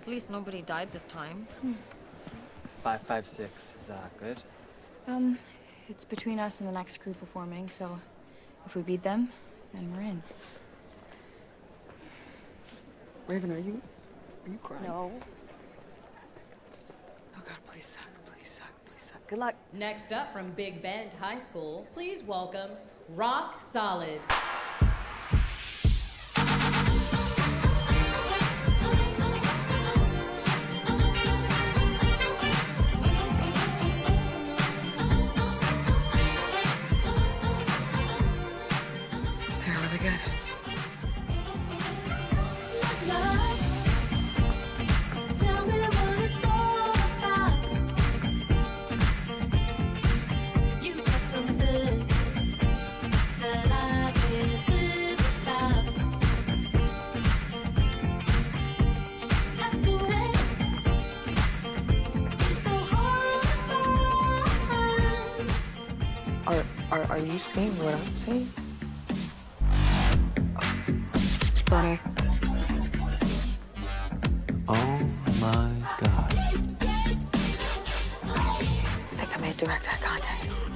least nobody died this time. 556, is that good? It's between us and the next crew performing, so if we beat them, then we're in. Raven, are you crying? No. Oh God, please suck, please suck, please suck. Good luck. Next up from Big Bend High School, please welcome Rock Solid. They're really good. Tell me what it's all about. You got something that I can't live without. Happiness is so hard to find. Are you saying what I'm saying? Butter. Oh my God. I think I made direct eye contact.